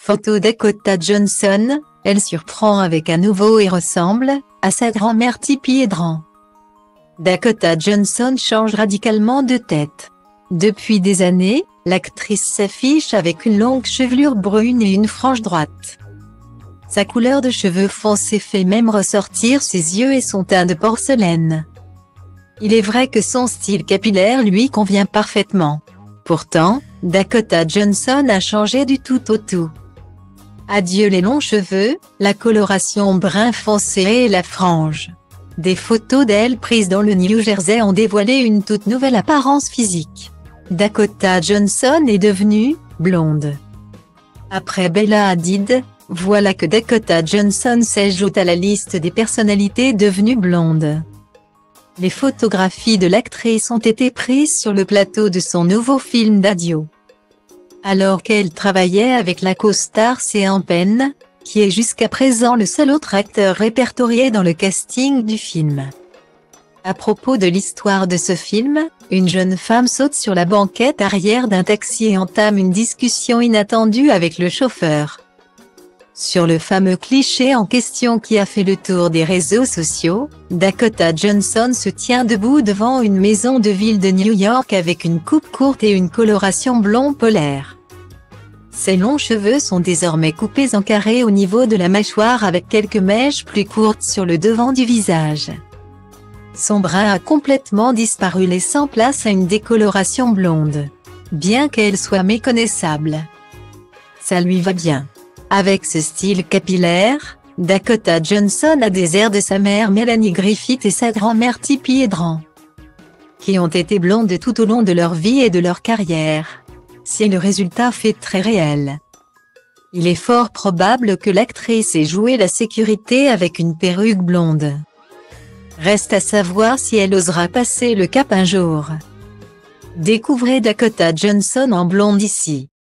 Photo Dakota Johnson, elle surprend avec un nouveau et ressemble à sa grand-mère Tippi Hedren. Dakota Johnson change radicalement de tête. Depuis des années, l'actrice s'affiche avec une longue chevelure brune et une frange droite. Sa couleur de cheveux foncés fait même ressortir ses yeux et son teint de porcelaine. Il est vrai que son style capillaire lui convient parfaitement. Pourtant, Dakota Johnson a changé du tout au tout. Adieu les longs cheveux, la coloration brun foncé et la frange. Des photos d'elle prises dans le New Jersey ont dévoilé une toute nouvelle apparence physique. Dakota Johnson est devenue blonde. Après Bella Hadid, voilà que Dakota Johnson s'ajoute à la liste des personnalités devenues blondes. Les photographies de l'actrice ont été prises sur le plateau de son nouveau film d'adieu. Alors qu'elle travaillait avec la co-star Sean Penn, qui est jusqu'à présent le seul autre acteur répertorié dans le casting du film. À propos de l'histoire de ce film, une jeune femme saute sur la banquette arrière d'un taxi et entame une discussion inattendue avec le chauffeur. Sur le fameux cliché en question qui a fait le tour des réseaux sociaux, Dakota Johnson se tient debout devant une maison de ville de New York avec une coupe courte et une coloration blond polaire. Ses longs cheveux sont désormais coupés en carré au niveau de la mâchoire avec quelques mèches plus courtes sur le devant du visage. Son brun a complètement disparu laissant place à une décoloration blonde. Bien qu'elle soit méconnaissable, ça lui va bien. Avec ce style capillaire, Dakota Johnson a des airs de sa mère Melanie Griffith et sa grand-mère Tippi Hedren, qui ont été blondes tout au long de leur vie et de leur carrière. Si le résultat fait très réel, il est fort probable que l'actrice ait joué la sécurité avec une perruque blonde. Reste à savoir si elle osera passer le cap un jour. Découvrez Dakota Johnson en blonde ici.